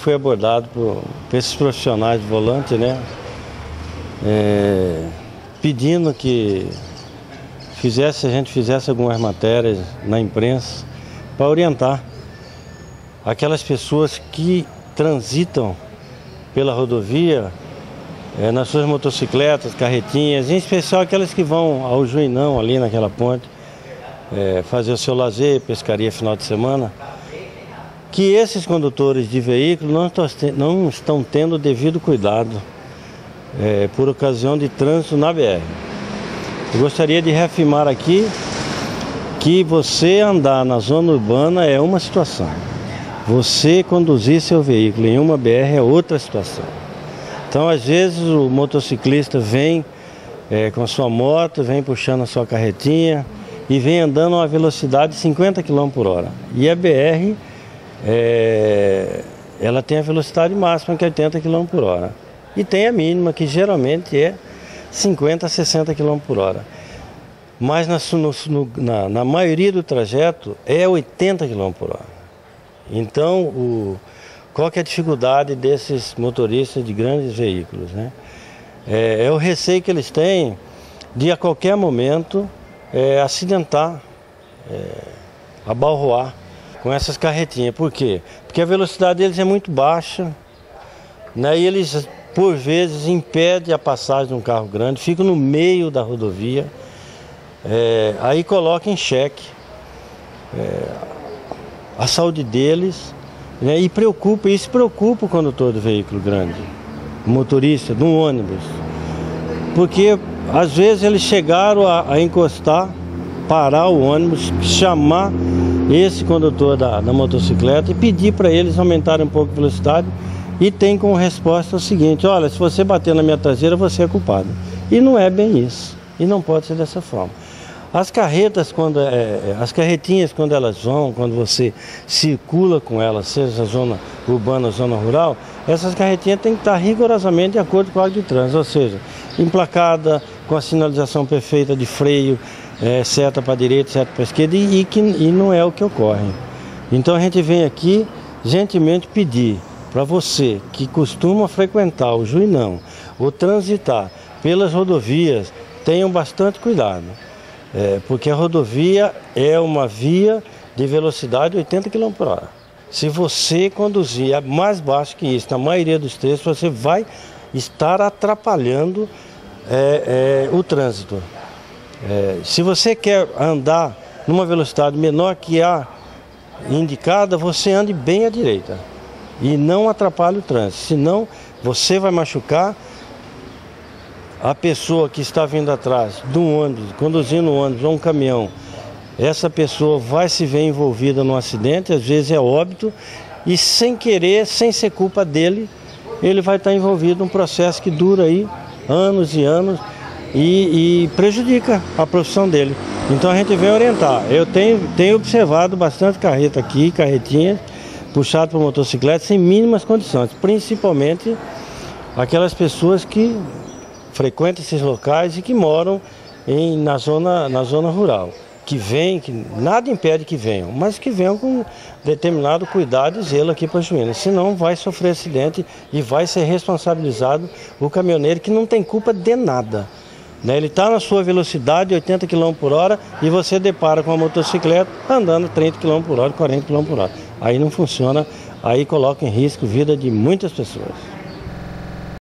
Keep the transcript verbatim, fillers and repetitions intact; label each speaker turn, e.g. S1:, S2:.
S1: fui abordado por, por esses profissionais de volante, né? É, pedindo que fizesse, a gente fizesse algumas matérias na imprensa para orientar aquelas pessoas que transitam pela rodovia é, nas suas motocicletas, carretinhas, em especial aquelas que vão ao Juinão, ali naquela ponte, é, fazer o seu lazer, pescaria final de semana, que esses condutores de veículos não, não estão tendo o devido cuidado é, por ocasião de trânsito na B R. Eu gostaria de reafirmar aqui que você andar na zona urbana é uma situação, você conduzir seu veículo em uma B R é outra situação. Então, às vezes, o motociclista vem é, com a sua moto, vem puxando a sua carretinha e vem andando a uma velocidade de cinquenta quilômetros por hora. E a B R, é, ela tem a velocidade máxima que é oitenta quilômetros por hora. E tem a mínima, que geralmente é cinquenta a sessenta quilômetros por hora. Mas na, no, na, na maioria do trajeto é oitenta quilômetros por hora. Então, o, qual que é a dificuldade desses motoristas de grandes veículos, né? É, é o receio que eles têm de a qualquer momento é, acidentar, é, abalroar com essas carretinhas. Por quê? Porque a velocidade deles é muito baixa, né? E eles, por vezes, impedem a passagem de um carro grande, ficam no meio da rodovia, é, aí coloca em xeque é, a saúde deles, né? E preocupa, isso preocupa o condutor do veículo grande, o motorista de um ônibus, porque às vezes eles chegaram a, a encostar, parar o ônibus, chamar esse condutor da, da motocicleta e pedir para eles aumentarem um pouco a velocidade, e tem como resposta o seguinte: olha, se você bater na minha traseira, você é culpado. E não é bem isso, e não pode ser dessa forma. As carretas, quando, é, as carretinhas, quando elas vão, quando você circula com elas, seja zona urbana ou zona rural, essas carretinhas têm que estar rigorosamente de acordo com o Código de Trânsito, ou seja, emplacada, com a sinalização perfeita de freio, é, seta para a direita, seta para a esquerda, e, e, que, e não é o que ocorre. Então a gente vem aqui gentilmente pedir para você que costuma frequentar o Juinão ou transitar pelas rodovias, tenham bastante cuidado. É, porque a rodovia é uma via de velocidade de oitenta quilômetros por hora. Se você conduzir mais baixo que isso, na maioria dos trechos, você vai estar atrapalhando é, é, o trânsito. É, se você quer andar numa velocidade menor que a indicada, você ande bem à direita e não atrapalhe o trânsito, senão você vai machucar a pessoa que está vindo atrás de um ônibus, conduzindo um ônibus ou um caminhão. Essa pessoa vai se ver envolvida num acidente, às vezes é óbito, e sem querer, sem ser culpa dele, ele vai estar envolvido num processo que dura aí anos e anos e, e prejudica a profissão dele. Então a gente vem orientar. Eu tenho, tenho observado bastante carreta aqui, carretinhas, puxado por motocicletas sem mínimas condições, principalmente aquelas pessoas que frequentam esses locais e que moram em, na, zona, na zona rural, que vêm, que nada impede que venham, mas que venham com determinado cuidado e zelo aqui para Juína, senão vai sofrer acidente e vai ser responsabilizado o caminhoneiro, que não tem culpa de nada, né? Ele está na sua velocidade, oitenta quilômetros por hora, e você depara com a motocicleta andando trinta quilômetros por hora, quarenta quilômetros por hora. Aí não funciona, aí coloca em risco a vida de muitas pessoas.